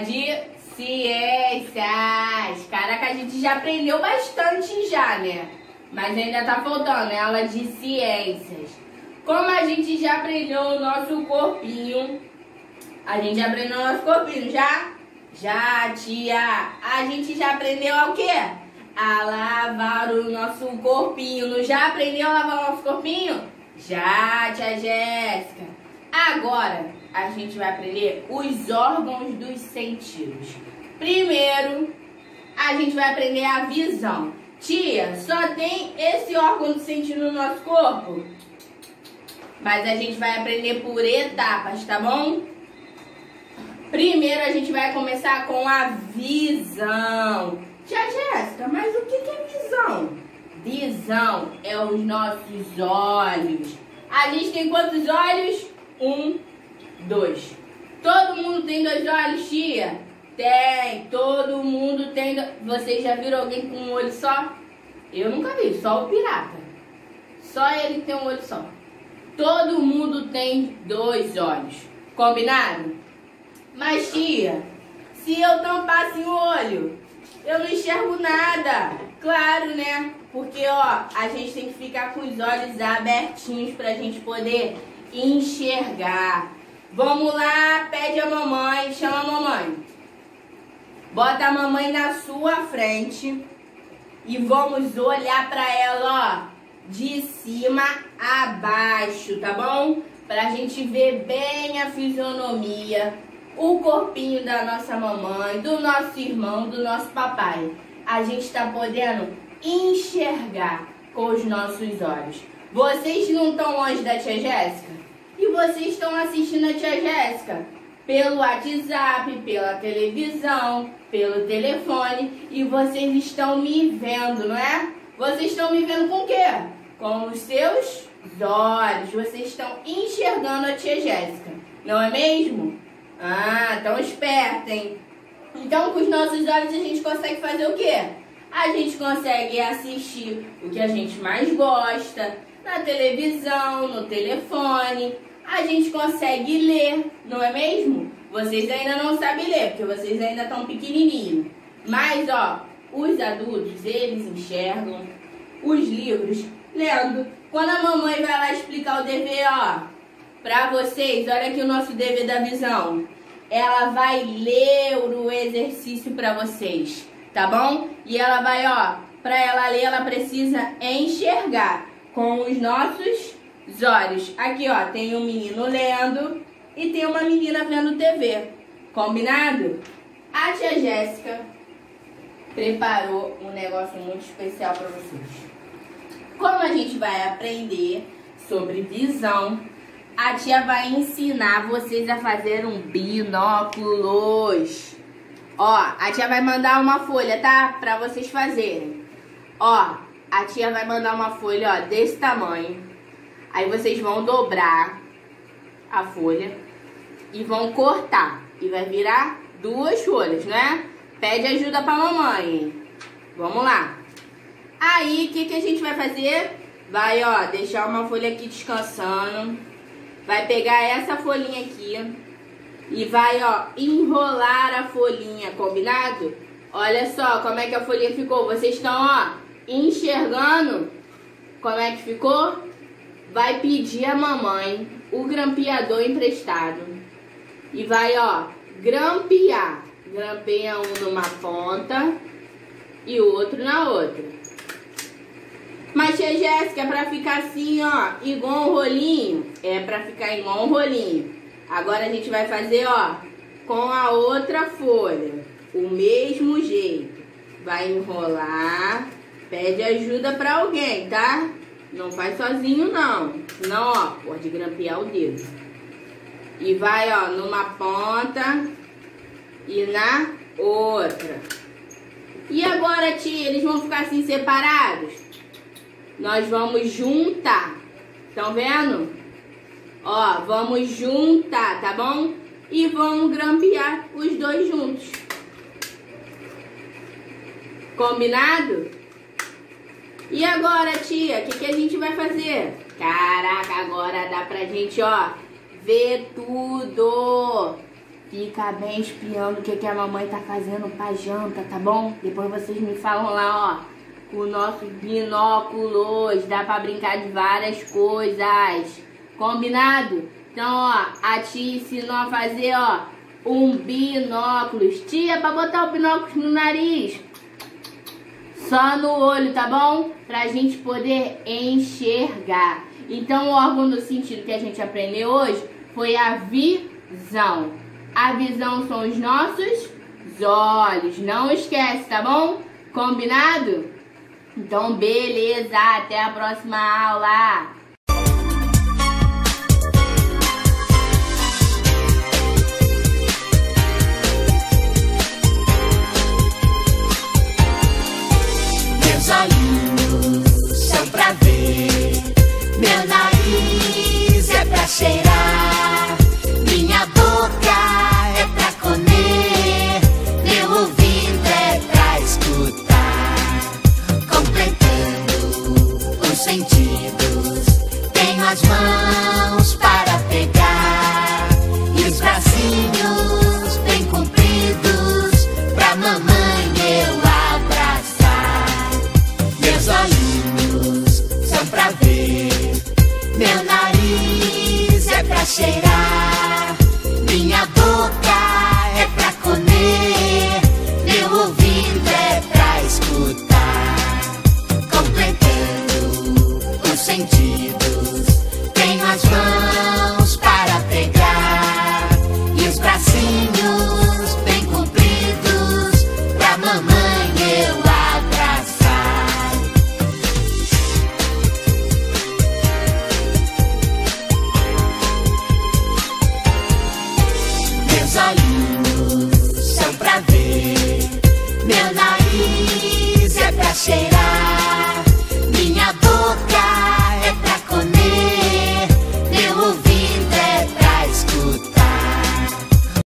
de ciências. Caraca, a gente já aprendeu bastante já, né? Mas ainda tá faltando aula de ciências. Como a gente já aprendeu o nosso corpinho. A gente já aprendeu o nosso corpinho, já? Já, tia. A gente já aprendeu o quê? A lavar o nosso corpinho. Não já aprendeu a lavar o nosso corpinho? Já, tia Jéssica. Agora, a gente vai aprender os órgãos dos sentidos. Primeiro, a gente vai aprender a visão. Tia, só tem esse órgão do sentido no nosso corpo? Mas a gente vai aprender por etapas, tá bom? Primeiro, a gente vai começar com a visão. Tia Jéssica, mas o que é visão? Visão é os nossos olhos. A gente tem quantos olhos? 1, 2. Todo mundo tem 2 olhos, tia? Tem. Todo mundo tem. Vocês já viram alguém com um olho só? Eu nunca vi, só o pirata. Só ele tem um olho só. Todo mundo tem 2 olhos. Combinado? Mas, tia, se eu tampasse o olho, eu não enxergo nada. Claro, né? Porque, ó, a gente tem que ficar com os olhos abertinhos pra gente poder enxergar. Vamos lá, pede a mamãe, chama a mamãe. Bota a mamãe na sua frente e vamos olhar pra ela, ó, de cima a baixo, tá bom? Pra gente ver bem a fisionomia, o corpinho da nossa mamãe, do nosso irmão, do nosso papai. A gente tá podendo enxergar com os nossos olhos. Vocês não estão longe da tia Jéssica? E vocês estão assistindo a tia Jéssica pelo WhatsApp, pela televisão, pelo telefone. E vocês estão me vendo, não é? Vocês estão me vendo com o quê? Com os seus olhos. Vocês estão enxergando a tia Jéssica, não é mesmo? Ah, tão esperta, hein? Então, com os nossos olhos, a gente consegue fazer o quê? A gente consegue assistir o que a gente mais gosta, na televisão, no telefone. A gente consegue ler, não é mesmo? Vocês ainda não sabem ler, porque vocês ainda estão pequenininhos. Mas, ó, os adultos, eles enxergam os livros lendo. Quando a mamãe vai lá explicar o dever, ó, pra vocês, olha aqui o nosso dever da visão. Ela vai ler o exercício pra vocês, tá bom? E ela vai, ó, pra ela ler, ela precisa enxergar com os nossos olhos. Aqui, ó, tem um menino lendo e tem uma menina vendo TV. Combinado? A tia Jéssica preparou um negócio muito especial pra vocês. Como a gente vai aprender sobre visão, a tia vai ensinar vocês a fazer um binóculos. Ó, a tia vai mandar uma folha, tá? Pra vocês fazerem. Ó, a tia vai mandar uma folha, ó, desse tamanho. Aí vocês vão dobrar a folha e vão cortar. E vai virar 2 folhas, né? Pede ajuda pra mamãe. Vamos lá. Aí, o que a gente vai fazer? Vai, ó, deixar uma folha aqui descansando. Vai pegar essa folhinha aqui e vai, ó, enrolar a folhinha, combinado? Olha só como é que a folhinha ficou. Vocês estão, ó, enxergando como é que ficou? Vai pedir a mamãe o grampeador emprestado e vai, ó, grampear. Grampeia um numa ponta e o outro na outra. Mas, tia Jéssica, é pra ficar assim, ó, igual um rolinho? É pra ficar igual um rolinho. Agora a gente vai fazer, ó, com a outra folha. O mesmo jeito. Vai enrolar. Pede ajuda pra alguém, tá? Não faz sozinho, não. Senão, ó, pode grampear o dedo. E vai, ó, numa ponta e na outra. E agora, tia, eles vão ficar assim separados? Nós vamos juntar. Estão vendo? Ó, vamos juntar, tá bom? E vamos grampear os 2 juntos. Combinado? E agora, tia, o que a gente vai fazer? Caraca, agora dá pra gente, ó, ver tudo. Fica bem espiando o que a mamãe tá fazendo pra janta, tá bom? Depois vocês me falam lá, ó. Com o nosso binóculos, dá pra brincar de várias coisas. Combinado? Então, ó, a tia ensinou a fazer, ó, um binóculos. Tia, pra botar o binóculos no nariz. Só no olho, tá bom? Pra gente poder enxergar. Então, o órgão do sentido que a gente aprendeu hoje foi a visão. A visão são os nossos olhos. Não esquece, tá bom? Combinado? Então, beleza. Até a próxima aula.